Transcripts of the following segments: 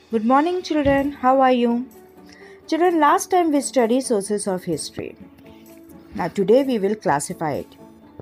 Good morning, children. How are you? Children, last time we studied sources of history. Now, today we will classify it.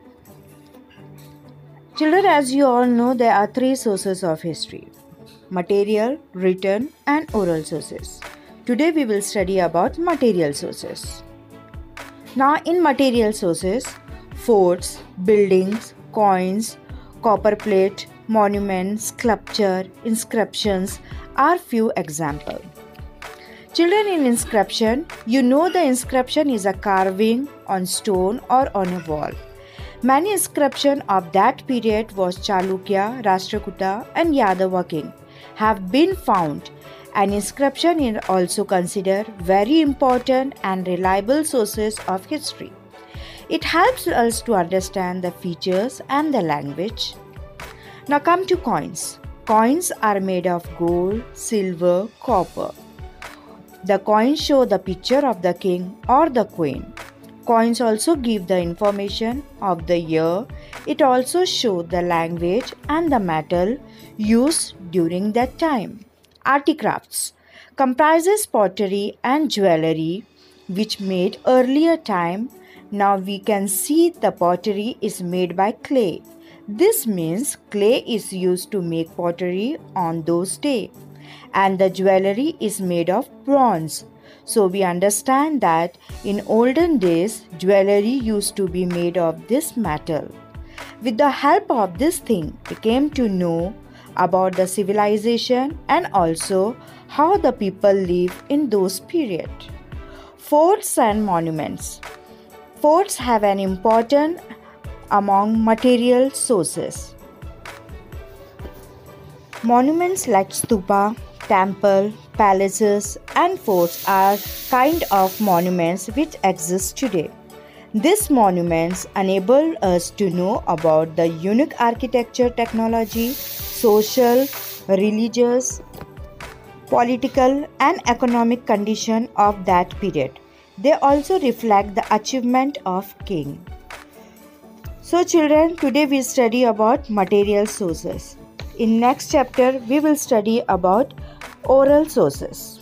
Children, as you all know, there are three sources of history: material, written, and oral sources. Today we will study about material sources. Now, in material sources, forts, buildings, coins, copper plate, monuments, sculpture, inscriptions are few examples. Children, in inscription, you know the inscription is a carving on stone or on a wall. Many inscriptions of that period was Chalukya, Rashtrakuta and Yadava king have been found. An inscription is also considered very important and reliable sources of history. It helps us to understand the features and the language. Now come to coins. Coins are made of gold, silver, copper. The coins show the picture of the king or the queen. Coins also give the information of the year. It also shows the language and the metal used during that time. Articrafts comprises pottery and jewelry which made earlier time. Now we can see the pottery is made by clay. This means clay is used to make pottery on those days, and the jewelry is made of bronze. So we understand that in olden days, jewelry used to be made of this metal. With the help of this thing, we came to know about the civilization and also how the people live in those periods. Forts and monuments. Forts have an important among material sources. Monuments like stupa, temple, palaces and forts are kind of monuments which exist today. These monuments enable us to know about the unique architecture, technology, social, religious, political and economic condition of that period. They also reflect the achievement of king. So children, today we study about material sources. In next chapter, we will study about oral sources.